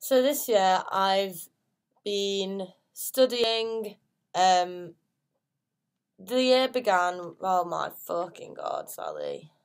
So this year I've been studying. Um, the year began. Oh my fucking god, Sally!